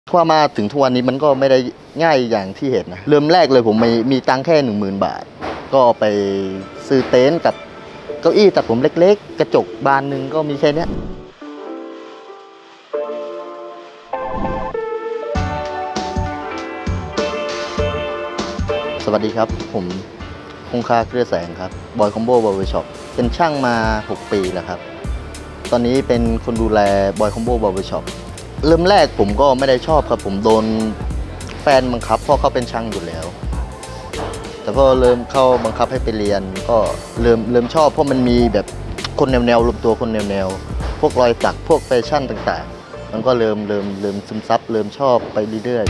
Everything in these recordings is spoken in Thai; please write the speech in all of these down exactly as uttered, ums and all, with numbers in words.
ว่ามาถึงทุกวันนี้มันก็ไม่ได้ง่ายอย่างที่เห็นนะเริ่มแรกเลยผมมีมีตังค์แค่หนึ่งหมื่นบาทก็ไปซื้อเต็นท์กับเก้าอี้ตัดผมเล็กๆกระจกบานหนึ่งก็มีแค่นี้สวัสดีครับผมคงคาเครือแสงครับบอยคอมโบบาร์เบอร์ช็อปเป็นช่างมาหกปีแล้วครับตอนนี้เป็นคนดูแลบอยคอมโบบาร์เบอร์ช็อปเริ่มแรกผมก็ไม่ได้ชอบครับผมโดนแฟนบังคับเพราะเขาเป็นช่างอยู่แล้วแต่พอเริ่มเข้าบังคับให้ไปเรียนก็เริ่มเริ่มชอบเพราะมันมีแบบคนแนวแนวรวมตัวคนแนวแนวพวกรอยสักพวกแฟชั่นต่างๆมันก็เริ่มเริ่มเริ่มซึมซับเริ่มชอบไปเรื่อย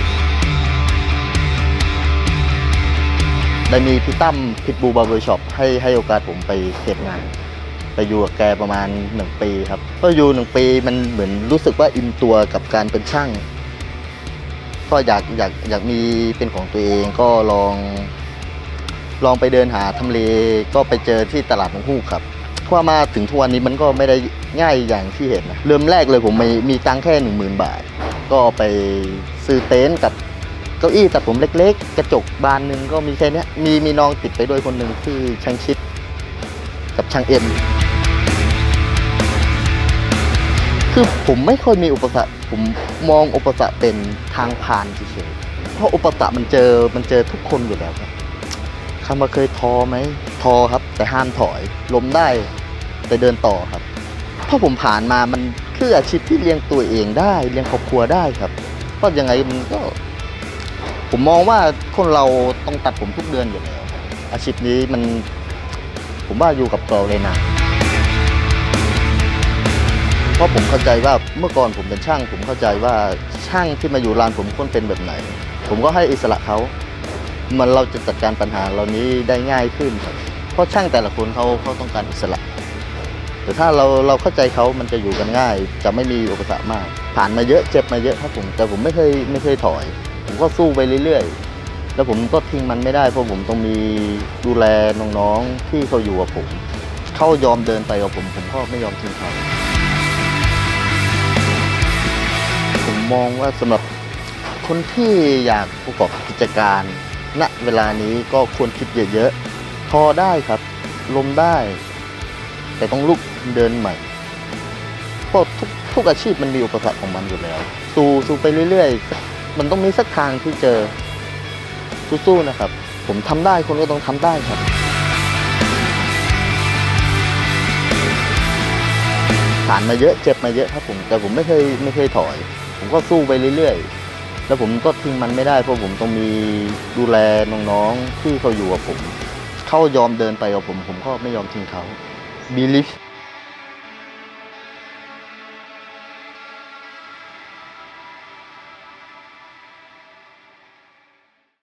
ๆได้มีพี่ตั้มพิทบูบาร์เบอร์ช็อปให้ให้โอกาสผมไปเก็บงานไปอยู่กับแกประมาณหนึ่งปีครับก็อยู่หนึ่งปีมันเหมือนรู้สึกว่าอิ่มตัวกับการเป็นช่างก็อยากอยากอยากมีเป็นของตัวเองก็ลองลองไปเดินหาทำเลก็ไปเจอที่ตลาดนกฮูกครับว่ามาถึงทุกวันนี้มันก็ไม่ได้ง่ายอย่างที่เห็นนะเริ่มแรกเลยผมมีมีตังค์แค่หนึ่งหมื่นบาทก็ไปซื้อเต็นท์กับเก้าอี้ตัดผมเล็กๆกระจกบานหนึ่งก็มีแค่นี้มีมีน้องติดไปด้วยคนหนึ่งคือช่างชิดกับช่างเอ็มคือผมไม่ค่อยมีอุปสรรคผมมองอุปสรรคเป็นทางผ่านเฉยๆเพราะอุปสรรคมันเจอมันเจอทุกคนอยู่แล้วครับคำว่าเคยท้อไหมท้อครับแต่ห้ามถอยล้มได้แต่เดินต่อครับเพราะผมผ่านมามันคืออาชีพที่เลี้ยงตัวเองได้เลี้ยงครอบครัวได้ครับเพราะยังไงมันก็ผมมองว่าคนเราต้องตัดผมทุกเดือนอยู่แล้วอาชีพนี้มันผมว่าอยู่กับเราเลยนะเพราะผมเข้าใจว่าเมื่อก่อนผมเป็นช่างผมเข้าใจว่าช่างที่มาอยู่ร้านผมควรเป็นแบบไหนผมก็ให้อิสระเขามันเราจะจัดการปัญหาเหล่านี้ได้ง่ายขึ้นครับเพราะช่างแต่ละคนเขาเขาต้องการอิสระแต่ถ้าเราเราเข้าใจเขามันจะอยู่กันง่ายจะไม่มีอุปสรรคมากผ่านมาเยอะเจ็บมาเยอะครับผมแต่ผมไม่เคยไม่เคยถอยผมก็สู้ไปเรื่อยๆแล้วผมก็ทิ้งมันไม่ได้เพราะผมต้องมีดูแลน้องๆที่เขาอยู่กับผมเขายอมเดินไปกับผมผมก็ไม่ยอมทิ้งเขาผมมองว่าสำหรับคนที่อยากประกอบกิจการณเวลานี้ก็ควรคิดเยอะๆพอได้ครับล้มได้แต่ต้องลุกเดินใหม่เพราะทุกทุกอาชีพมันมีอุปสรรคของมันอยู่แล้วสู้สู้ไปเรื่อยๆมันต้องมีสักทางที่เจอสู้ๆนะครับผมทำได้คนก็ต้องทำได้ครับผ่านมาเยอะเจ็บมาเยอะครับผมแต่ผมไม่เคยไม่เคยถอยผมก็สู้ไปเรื่อยๆแล้วผมก็ทิ้งมันไม่ได้เพราะผมต้องมีดูแลน้องๆที่เขาอยู่กับผมเขายอมเดินไปกับผมผมก็ไม่ยอมทิ้งเขา believe